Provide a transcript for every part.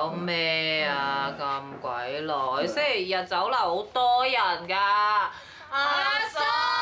搞咩啊？咁鬼耐，星期日酒樓好多人㗎，阿叔。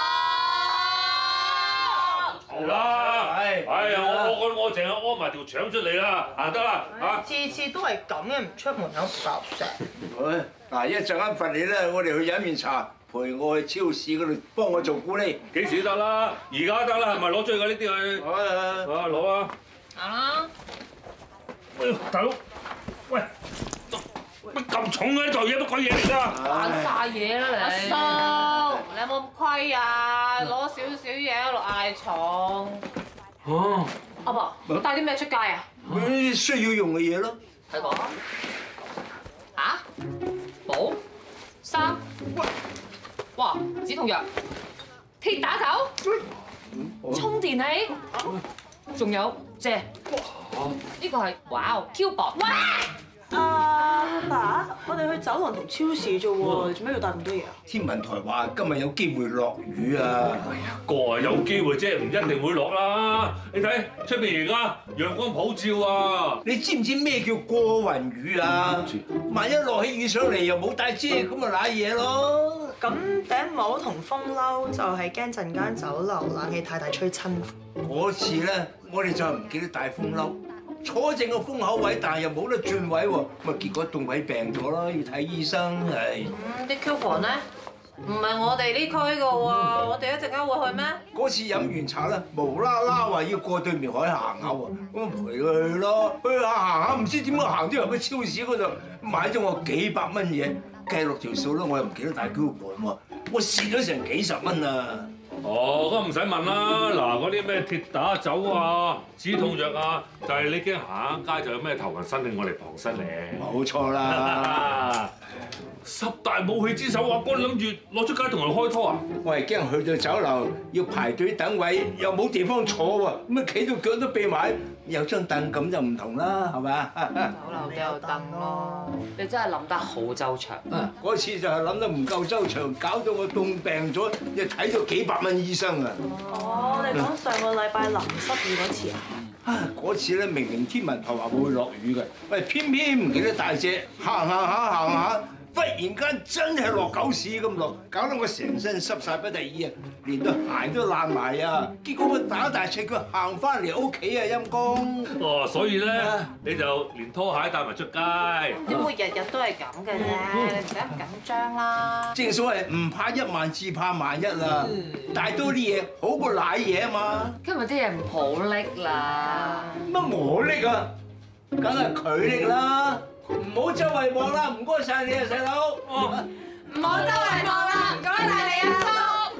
好啦，我淨係屙埋條腸出嚟啦，行得啦嚇。 次次都係咁嘅，唔出門口搭石。 嗱，一陣間罰你咧，我哋去飲完茶，陪我去超市嗰度幫我做咕喱。 幾時得啦？而家得啦，係咪攞咗㗎呢啲去？攞啊！ 啊！ 喂，大佬，喂，乜咁重嘅呢袋嘢乜鬼嘢嚟㗎？ 扮晒嘢啦你！阿叔，你有冇咁虧啊？攞少少嘢喺度嗌重。 哦， 阿伯，帶啲咩出街啊？ 啲需要用嘅嘢咯。 睇過。嚇？簿、衫，哇！止痛藥、鐵打酒、充電器，仲有遮。呢個係哇 Q 磅。哇！ 阿爸，我哋去酒廊同超市啫喎，你做咩要帶咁多嘢啊？ 天文台話今日有機會落雨啊！ 個係有機會啫，唔一定會落啦。你睇出邊而家陽光普照啊！ 你知唔知咩叫過雲雨啊？萬一落起雨上嚟又冇帶遮，咁咪瀨嘢咯。 咁頂帽同風褸就係驚陣間酒樓冷氣太大吹親。 嗰次咧，我哋就唔記得帶風褸，坐正個風口位，但係又冇得轉位喎，咪結果凍位病咗啦，要睇醫生係。 啲 coupon 咧，唔係我哋呢區嘅喎，我哋一陣間會去咩？ 嗰次飲完茶啦，無啦啦話要過對面海行下喎，咁咪陪佢去咯。去下行下，唔知點解行咗入個超市嗰度買咗我幾百蚊嘢，計落條數啦，我又唔記得帶 coupon喎，我蝕咗成幾十蚊啊！ 哦，咁唔使問啦。嗱，嗰啲咩鐵打酒啊、止痛藥啊，就係你驚行街就有咩頭暈身㷫，我嚟傍身咧。 冇錯啦。 十大武器之首，阿哥諗住攞出街同人開拖啊？ 我係驚去到酒樓要排隊等位，又冇地方坐喎，咁啊企到腳都痹埋，有張凳咁就唔同啦，係咪？ 酒樓都有燈咯，你真係諗得好周詳。 嗰次就係諗得唔夠周詳，搞到我凍病咗，又睇咗幾百蚊醫生啊！ 哦，你講上個禮拜淋濕雨嗰次啊？ 嗰次咧明明天文台話會落雨嘅，喂偏偏唔記得帶遮，行下，忽然間真係落狗屎咁落，搞到我成身濕晒不得已啊，連對鞋都爛埋啊！結果我打大赤腳行翻嚟屋企啊，陰公！ 哦，所以咧你就連拖鞋帶埋出街。 點會日日都係咁嘅啫？你唔使咁緊張啦。 正所謂唔怕一萬，至怕萬一啦。帶多啲嘢好過賴嘢啊嘛！ 今日啲嘢唔好拎啦。 乜我拎啊？梗係佢拎啦！唔好周圍望啦，唔該晒你啊，細佬。 唔好周圍望啦，唔該晒你啊，叔。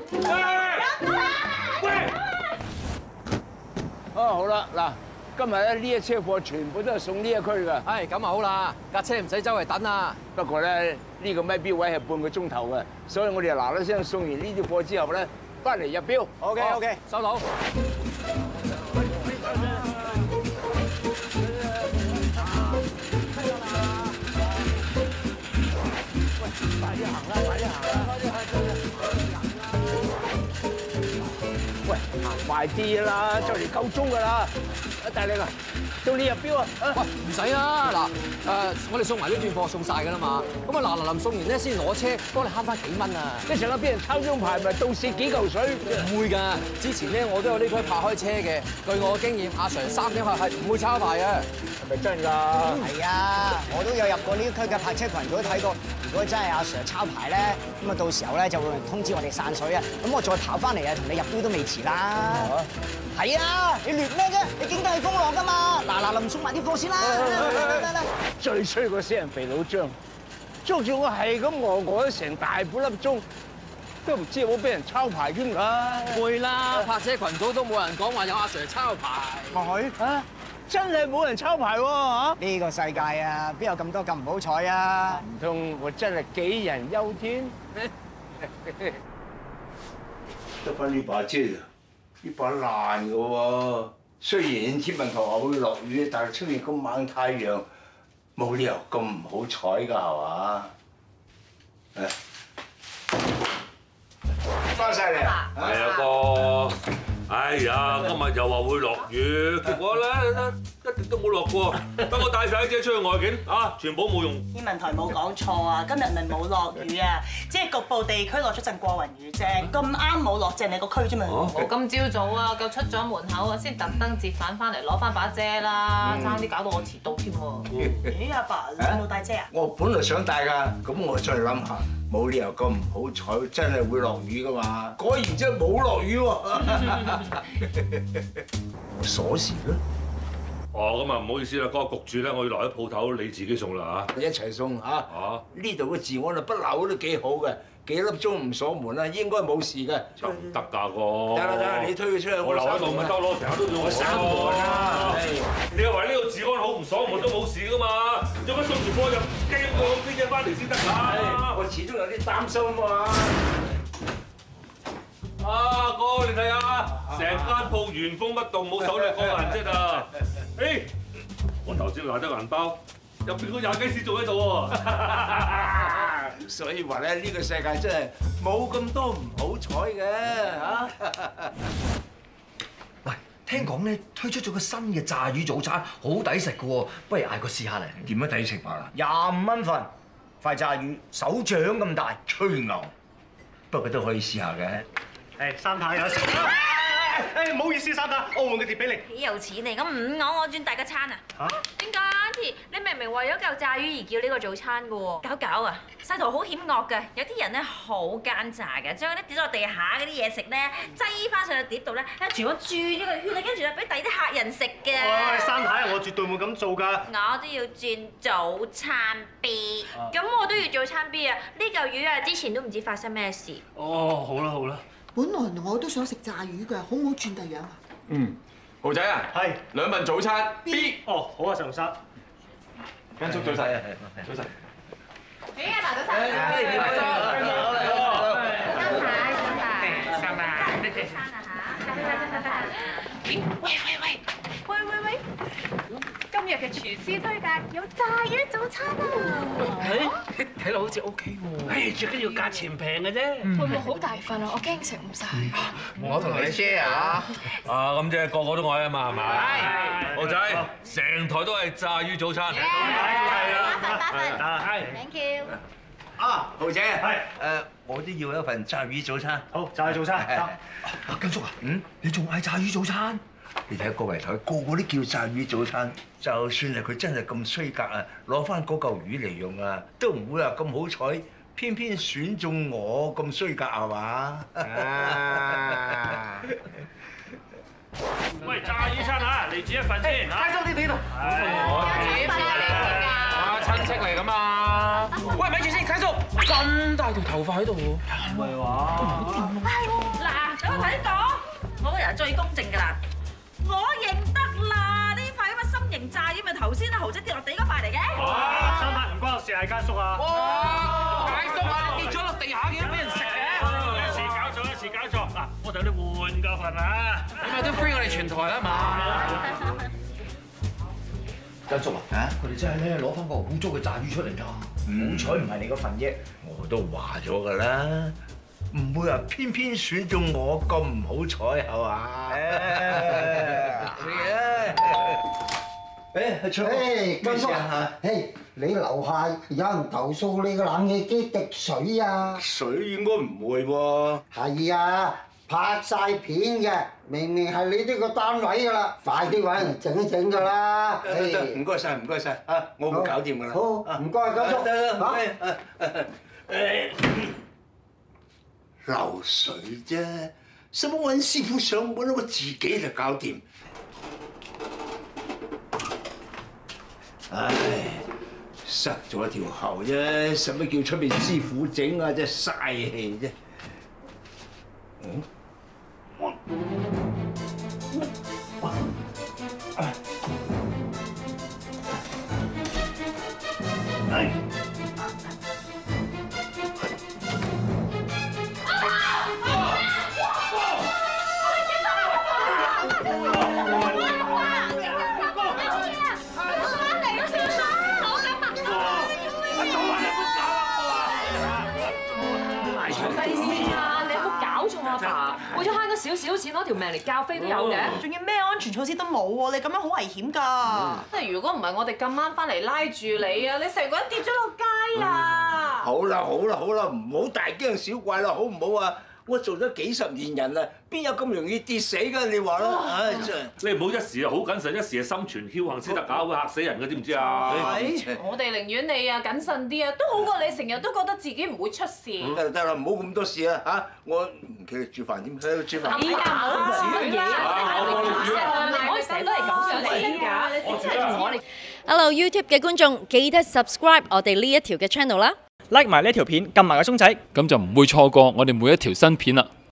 喂！ 好啦，嗱，今日咧呢一車貨全部都係送呢一區㗎。 唉，咁啊好啦，架車唔使周圍等啊。 不過咧，呢個咪標位係半個鐘頭嘅，所以我哋嗱嗱聲送完呢啲貨之後咧，翻嚟入標。 OK，收到。 喂，行快啲啦，就嚟夠鐘㗎啦！大力啊，到你入標啊！ 喂，唔使啦，嗱，我哋送埋呢轉貨送晒㗎啦嘛。咁啊嗱臨送完咧先攞車，幫你慳翻幾蚊啊！ 一陣間俾人抄張牌，咪倒蝕幾嚿水。 唔會㗎，之前咧我都有呢區泊開車嘅，據我經驗，阿 Sir 3點係唔會抄牌嘅。 係咪真㗎？ 係啊，我都有入過呢區嘅泊車群組睇過。如果真係阿 Sir 抄牌咧，咁啊到時候咧就會通知我哋散水啊。咁我再跑翻嚟啊，同你入標都未遲啦。係啊，你亂咩啫？你經得起風浪㗎嘛！嗱臨送埋啲貨先啦。 最衰個死人肥佬張，捉住我係咁餓咗成大半粒鐘，都唔知有冇俾人抄牌添㗎。 會啦，泊車群組都冇人講話有阿 Sir 抄牌。 佢啊！真係冇人抄牌喎嚇！ 呢個世界啊，邊有咁多咁唔好彩啊？ 唔通我真係杞人憂天？得翻呢把遮咋？呢把爛嘅喎。雖然天文台話會落雨，但係出面咁猛太陽，冇理由咁唔好彩㗎係嘛？翻晒嚟啊！ 係啊哥，哎呀，今日又話會落雨，結果咧一滴都冇落過。等我帶晒啲遮出去外景啊，全部冇用。 天文台冇講錯啊，今日咪冇落雨啊，只係局部地區落咗陣過雲雨啫，咁啱冇落正你個區啫嘛。 我今朝早啊，夠出咗門口啊，先特登折返翻嚟攞翻把遮啦，爭啲搞到我遲到添喎。 咦，阿爸你有冇帶遮啊？ 我本來想帶㗎，咁我再諗下，冇理由咁唔好彩，真係會落雨㗎嘛。果然真係冇落雨喎。我鎖匙咧， 哦，咁啊唔好意思啦，嗰個焗住咧，我要留喺鋪頭，你自己送啦嚇。 一齊送嚇。呢度嘅治安啊，不嬲都幾好嘅，幾粒鐘唔鎖門啦，應該冇事嘅。 就唔得㗎個。 得啦，你推佢出去， 我留喺度咪得咯，成日都要我閂門啦。 你又話呢度治安好，唔鎖門都冇事㗎嘛？做乜送住貨入驚過邊隻翻嚟先得㗎？ 我始終有啲擔心啊嘛。 啊哥，你睇下，成間鋪原封不動，冇手掠過痕跡啊！誒，我頭先拿得銀包，入邊嗰廿幾絲仲喺度喎。 所以話咧，呢個世界真係冇咁多唔好彩嘅嚇。 喂，聽講咧推出咗個新嘅炸魚早餐，好抵食嘅喎，不如嗌個試下嚟。 點樣抵食法啊 25蚊份，塊炸魚手掌咁大， 吹牛，不過都可以試下嘅。 誒，三太有食。誒，唔好意思，三太，我換個碟俾你。 幾有錢嚟？咁5歐我轉大個餐啊！嚇？點解 Auntie？你明明為咗嚿炸魚而叫呢個早餐嘅喎？搞啊！細圖好險惡嘅，有啲人咧好奸詐嘅，將嗰啲跌落地下嗰啲嘢食咧擠翻上去碟度咧，全部轉咗個圈，跟住咧俾第二啲客人食嘅。 喂，三太，我絕對冇咁做㗎。 我都要轉早餐 B， 咁我都要早餐 B 啊！呢嚿魚啊，之前都唔知發生咩事。 哦，好啦好啦。 本來我都想食炸魚㗎，好唔好轉第樣啊？ 嗯，豪仔啊，係2份早餐 B。 哦，好啊，陳生。 跟叔早晨，早晨。 誒，阿爸早晨。三太。喂！今日嘅廚師推介有炸魚早餐啊！ 睇落好似 OK 喎。最緊要價錢平嘅啫。 會唔會好大份啊？我驚食唔晒。 我同你 share 啊！ 咁即係個個都愛啊嘛，係咪？係。豪仔，成台都係炸魚早餐。係 8份。Thank you。 豪仔啊， 係我都要一份炸魚早餐。 好，炸魚早餐。 阿根叔啊，你仲嗌炸魚早餐？ 你睇個圍台，個個都叫炸魚早餐。就算係佢真係咁衰格啊，攞翻嗰嚿魚嚟用啊，都唔會話咁好彩，偏偏選中我咁衰格係嘛？ 喂，炸魚餐嚇，嚟煮一份先嚇。開心啲度。 親戚嚟㗎嘛？喂，咪住先，啟叔，咁大條頭髮喺度喎。 唔係話。 嗱，等我睇講，我個人係最公正㗎啦。我認得啦，呢塊咁嘅心形炸魚咪頭先阿豪仔跌落地嗰塊嚟嘅。 哇！三太唔關我事，係佳叔啊。 哇！佳叔啊，跌咗落地下嘅都俾人食嘅。 一次搞錯。嗱，我同你換個份啊。 你咪都 free 我哋全台啦嘛。 根叔啊，佢哋真係咧攞翻個污糟嘅炸魚出嚟㗎。 好彩唔係你嗰份啫。 我都話咗㗎啦，唔會話偏偏選中我咁唔好彩係嘛？ 誒，金叔啊，你樓下有人投訴你個冷氣機滴水啊？ 水應該唔會喎。 係啊，拍晒片嘅，明明係你呢個單位㗎啦，快啲揾人整一整㗎啦。 得，唔該晒，唔該晒啊，我會搞掂㗎啦。 好，唔該，金叔。 漏水啫，使乜揾師傅上門啊？我自己就搞掂。唉，塞咗條喉啫，使乜叫出面師傅整啊？真係嘥氣啫。 阿爸， 啊！為咗慳嗰少少錢，攞條命嚟教飛都有嘅。 仲要咩安全措施都冇喎，你咁樣好危險㗎。 即係如果唔係我哋咁啱翻嚟拉住你啊，你成個人跌咗落街啊！ 好啦好啦好啦，唔好大驚小怪啦，好唔好啊？我做咗幾十年人啦，邊有咁容易跌死㗎？你話啦，唉真係。 你唔好一時好謹慎，一時心存僥倖先得㗎，會嚇死人嘅，知唔知啊？ 我哋寧願你啊謹慎啲啊，都好過你成日都覺得自己唔會出事。 得啦，唔好咁多事啊嚇！我唔企煮飯點？喺度煮飯。 哎呀，唔好煮乜嘢啊！我成日都係咁想死㗎，你真係同我哋。 Hello YouTube 嘅觀眾，記得 subscribe 我哋呢一條嘅 channel 啦。 like 埋呢條片，撳埋個鐘仔， 咁就唔會錯過我哋每一條新片啦。